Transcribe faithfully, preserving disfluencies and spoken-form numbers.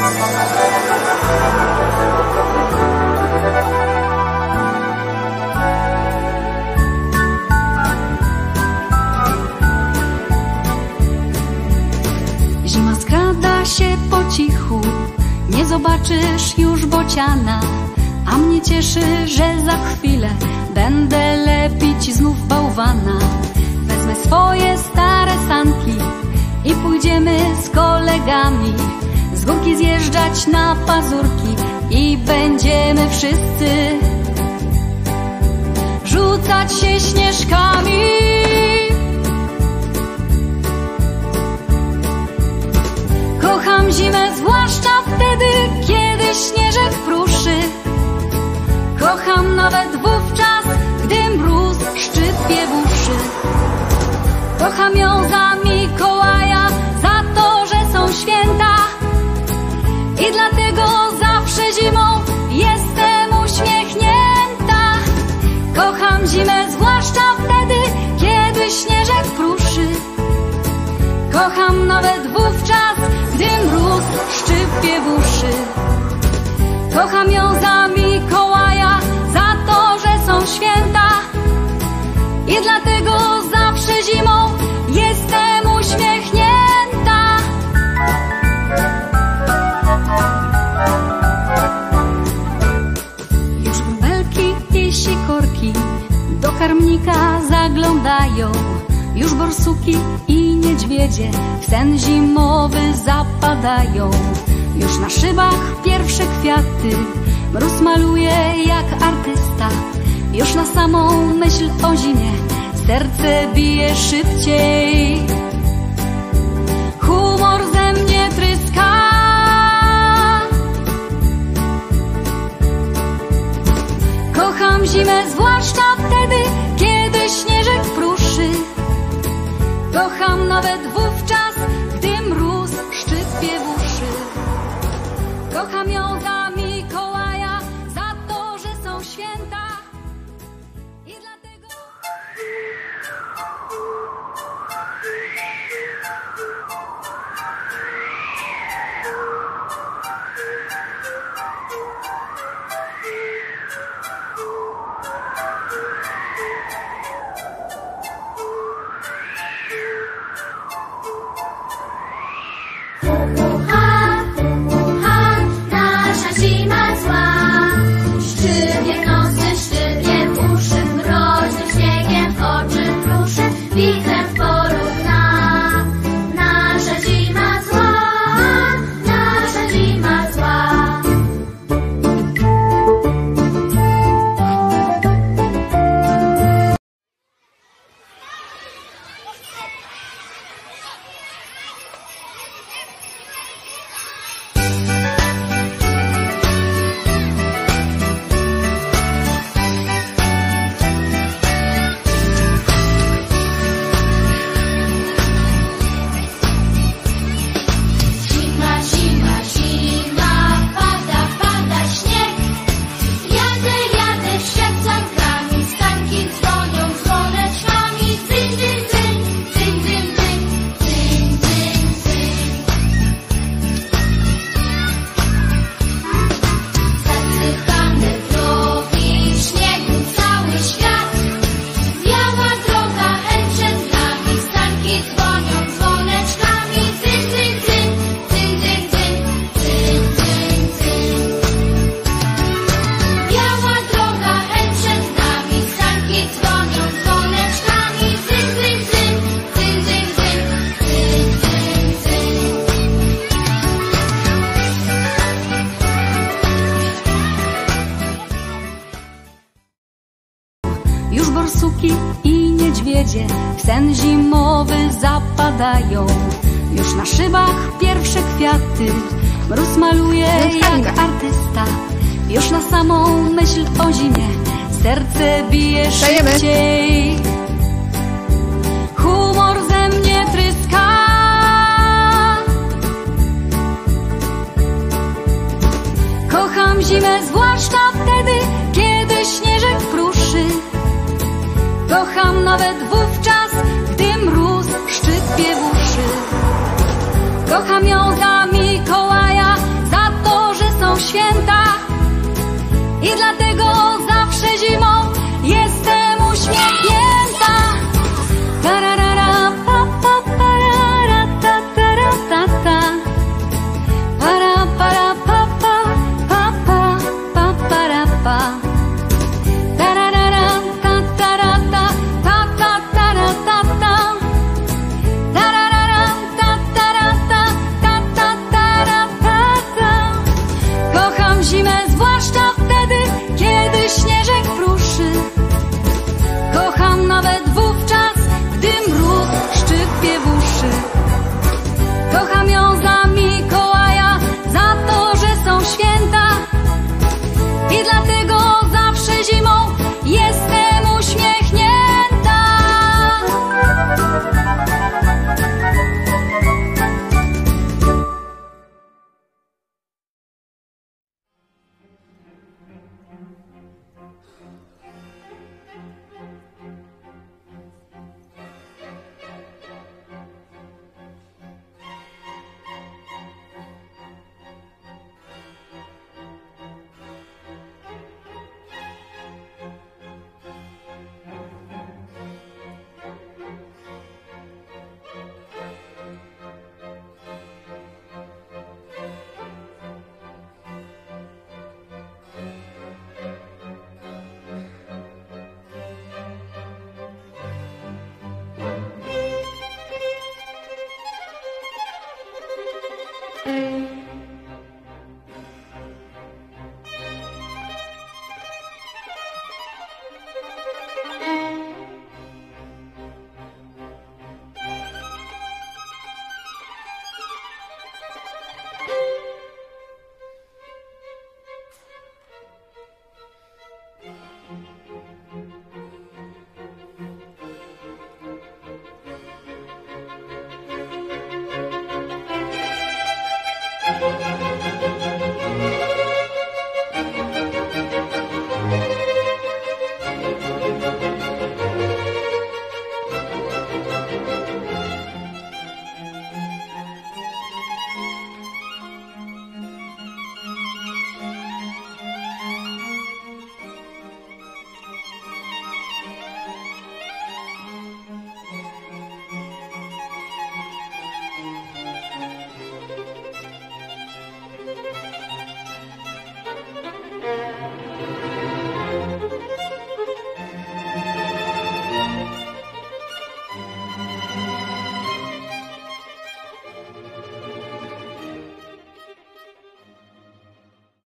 Zima skrada się po cichu, nie zobaczysz już bociana, a mnie cieszy, że za chwilę będę lepić znów bałwana. Wezmę swoje stare sanki i pójdziemy z kolegami z górki zjeżdżać na pazurki i będziemy wszyscy rzucać się śnieżkami. Kocham zimę, zwłaszcza wtedy, kiedy śnieżek pruszy. Kocham nawet wówczas, gdy mróz szczypie w uszy. Kocham ją za Mikołaja, za to, że są święta. I dlatego zawsze zimą jestem uśmiechnięta. Kocham zimę, zwłaszcza wtedy, kiedy śnieżek pruszy. Kocham nawet wówczas, gdy mróz szczypie w uszy. Kocham ją za Mikołaja, za to, że są święta. I dlatego zawsze zimą jestem uśmiechnięta. Już wróbelki i sikorki do karmnika zaglądają. Już borsuki i niedźwiedzie w sen zimowy zapadają. Już na szybach pierwsze kwiaty mróz maluje jak artysta. Już na samą myśl o zimie serce bije szybciej. Humor ze mnie tryska. Kocham zimę, zwłaszcza wtedy, kiedy śnieżek pruszy. Kocham nawet wówczas, gdy mróz szczypie w uszy. Kocham ją za Mikołaja, za to, że są święta. I dlatego... borsuki i niedźwiedzie w sen zimowy zapadają. Już na szybach pierwsze kwiaty mróz maluje jak artysta. Już na samą myśl o zimie serce bije szybciej. Humor ze mnie tryska. Kocham zimę, zwłaszcza wtedy, kiedy śnieżek pruszy. Kocham nawet wówczas, gdy mróz szczypie w uszy. Kocham ją za Mikołaja,